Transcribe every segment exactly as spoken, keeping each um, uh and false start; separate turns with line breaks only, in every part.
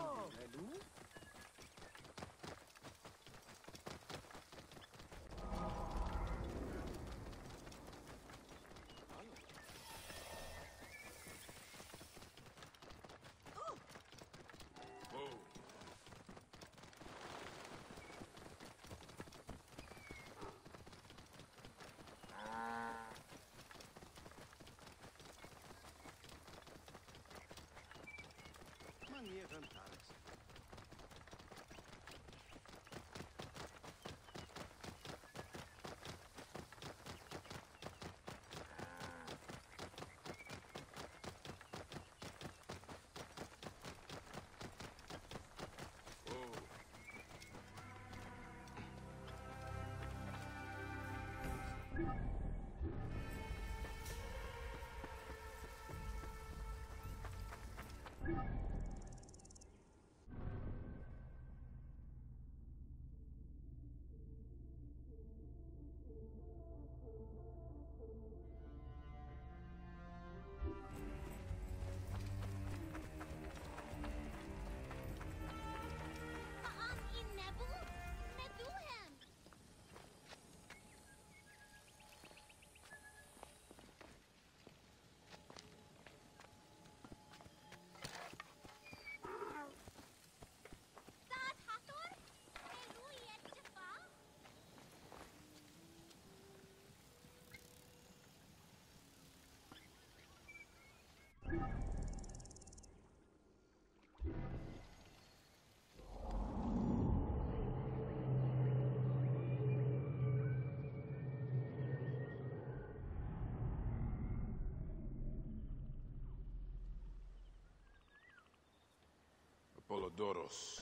Apollodorus.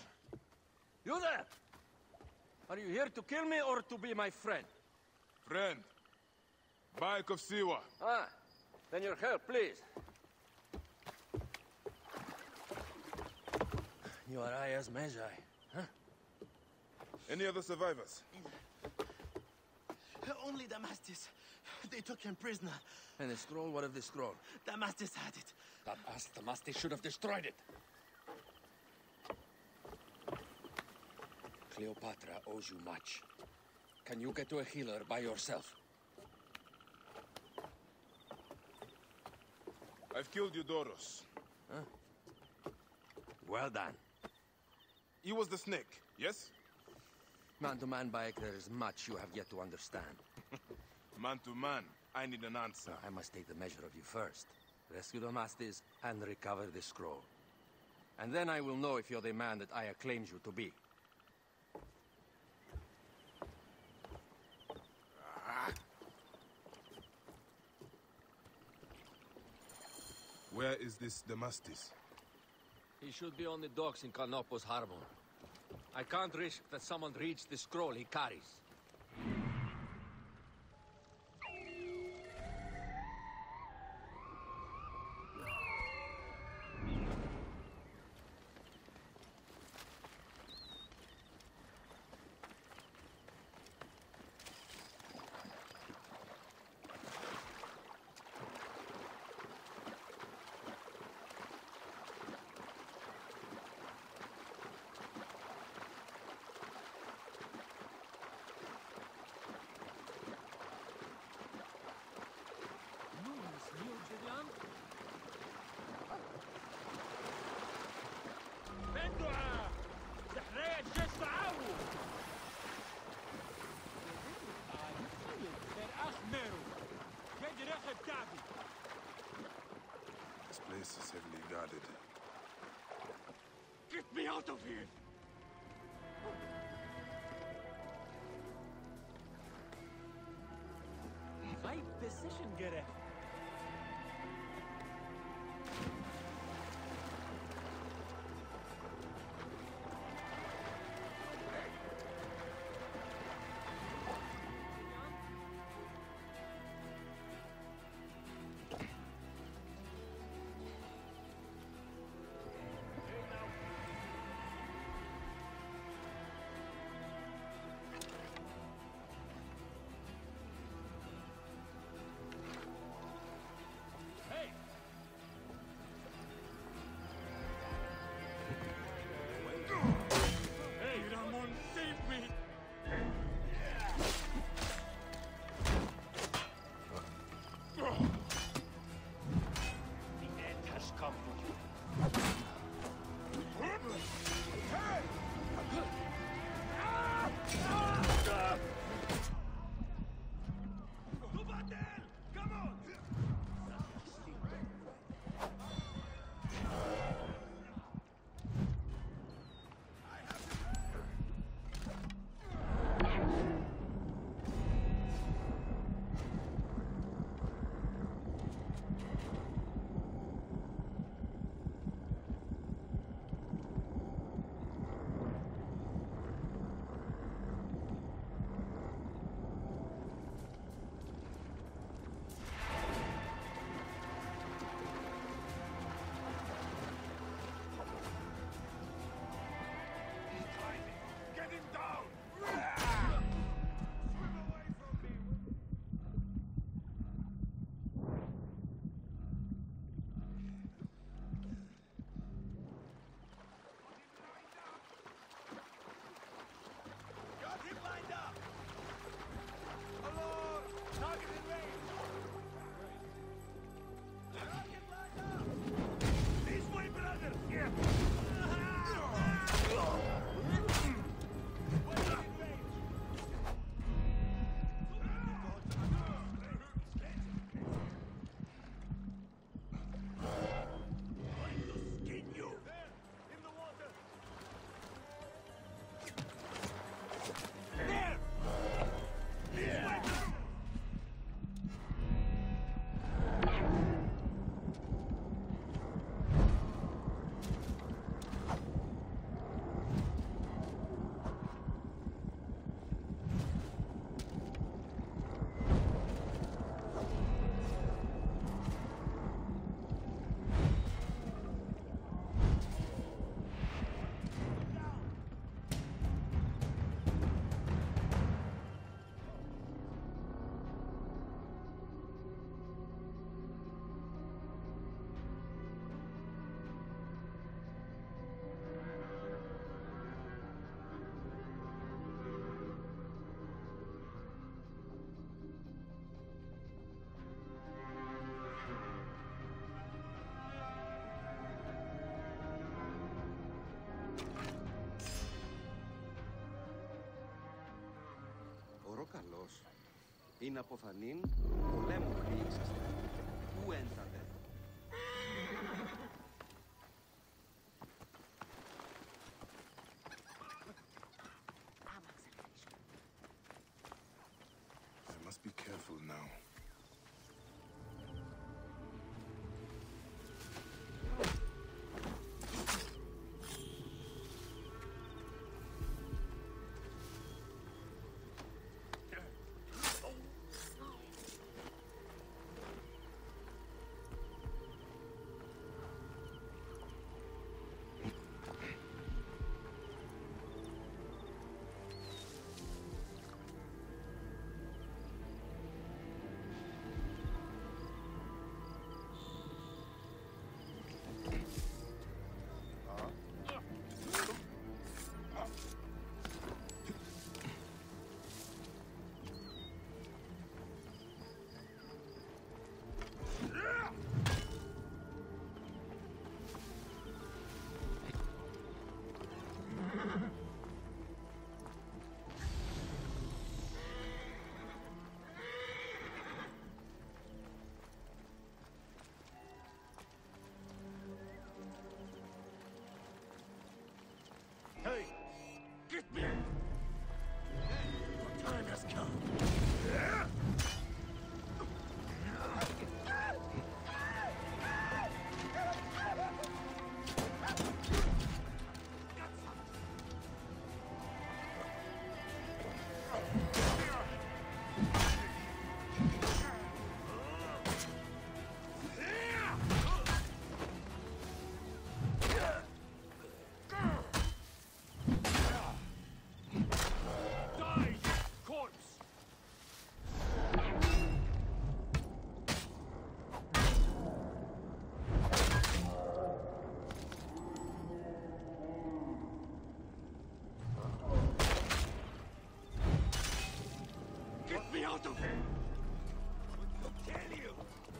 You there! Are you here to kill me or to be my friend?
Friend. Bayek of Siwa.
Ah, then your help, please. You are Aya's Magi, huh?
Any other survivors?
Only Damastis. They took him prisoner.
And the scroll? What of the scroll?
Damastis had it.
That ass Damastis should have destroyed it. Cleopatra owes you much. Can you get to a healer by yourself?
I've killed Eudoros.
Huh? Well done.
He was the snake, yes?
Man to man, Bayek, there is much you have yet to understand.
Man to man, I need an answer.
I must take the measure of you first. Rescue Damastis and recover the scroll. And then I will know if you're the man that Aya claims you to be.
Where is this Damastis?
He should be on the docks in Canopus Harbor. I can't risk that someone reads the scroll he carries.
This place is heavily guarded.
Get me out of here!
Right decision, Gareth.
αυτός. Είναι αποθανήν, πολέμου χρήξαστε. Πού ένθατε.
I must be careful now.
Hey! Get me! Your time has come. Get me out of here! I tell you!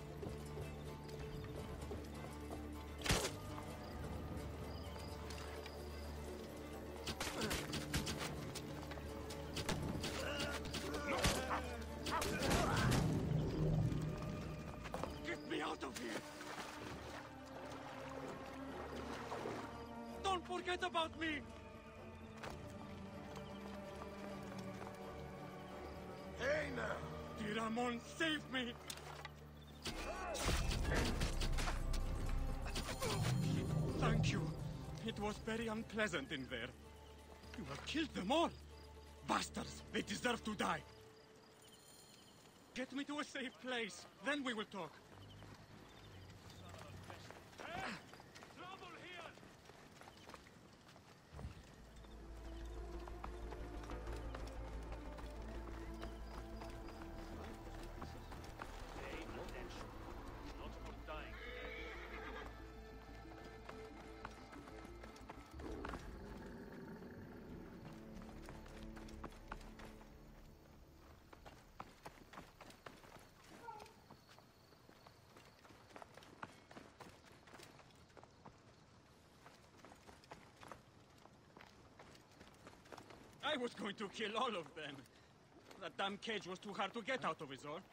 Get me out of here! Don't forget about me! Hey now! Tiramon, save me! Thank you. It was very unpleasant in there. You have killed them all. Bastards, they deserve to die. Get me to a safe place, then we will talk. Trouble here! I was going to kill all of them. That damn cage was too hard to get out of, is all.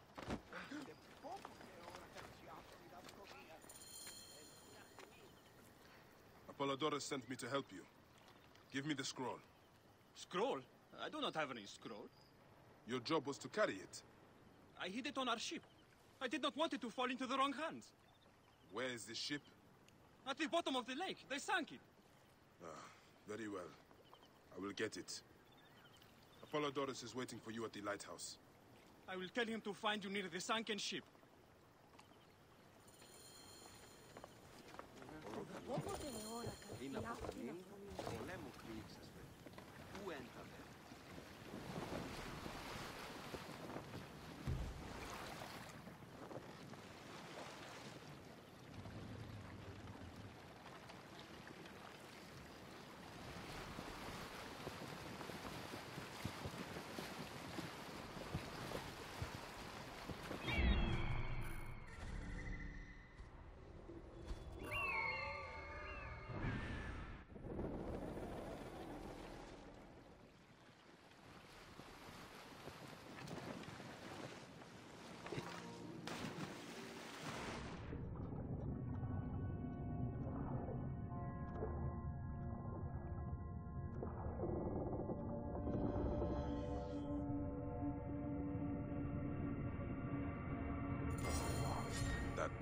Apollodorus sent me to help you. Give me the scroll.
Scroll? I do not have any scroll.
Your job was to carry it.
I hid it on our ship. I did not want it to fall into the wrong hands.
Where is this ship?
At the bottom of the lake. They sank it.
Ah, very well. I will get it. Apollodorus is waiting for you at the lighthouse.
I will tell him to find you near the sunken ship.
Είναι αποθανήν, πολέμου χρήξαστε. Πού ένθατε.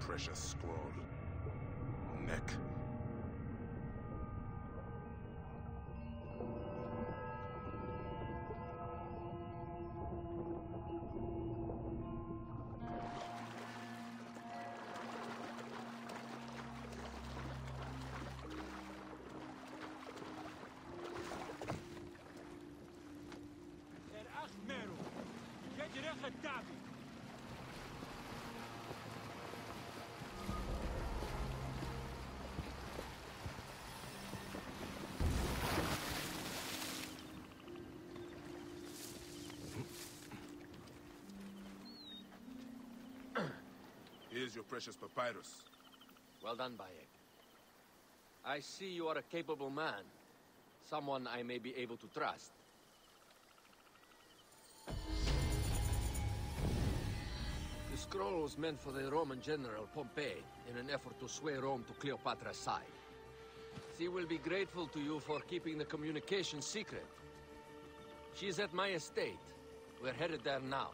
precious scroll. Neck.
الأخ ميرو يجري خدامي.
Here's your precious papyrus.
Well done, Bayek. I see you are a capable man. Someone I may be able to trust. The scroll was meant for the Roman general Pompey in an effort to sway Rome to Cleopatra's side. She will be grateful to you for keeping the communication secret. She's at my estate. We're headed there now.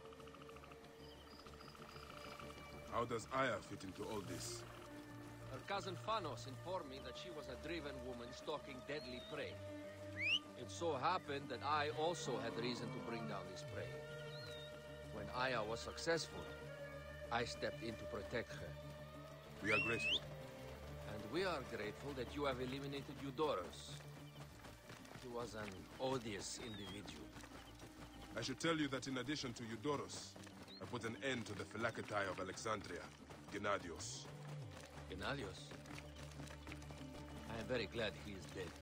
How does Aya fit into all this?
Her cousin Phanos informed me that she was a driven woman stalking deadly prey. It so happened that I also had reason to bring down this prey. When Aya was successful, I stepped in to protect her.
We are grateful.
And we are grateful that you have eliminated Eudorus. He was an odious individual.
I should tell you that in addition to Eudorus, I put an end to the Phylakitai of Alexandria, Gennadios.
Gennadios? I am very glad he is dead.